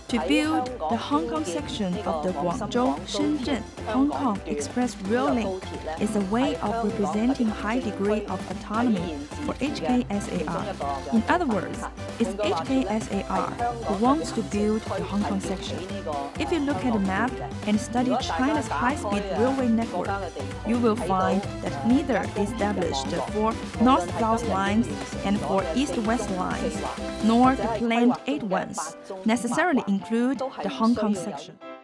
To build the Hong Kong section of the Guangzhou-Shenzhen-Hong Kong Express Rail Link is a way of representing high degree of autonomy for HKSAR. In other words, it's HKSAR who wants to build the Hong Kong section. If you look at the map and study China's high-speed railway network, you will find that neither established for north-south lines and for east-west lines, nor the planned 8 ones necessarily include the Hong Kong section.